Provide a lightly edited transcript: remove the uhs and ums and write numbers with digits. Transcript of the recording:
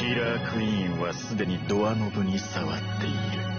ーラークイーンはすでにドアノブに触っている。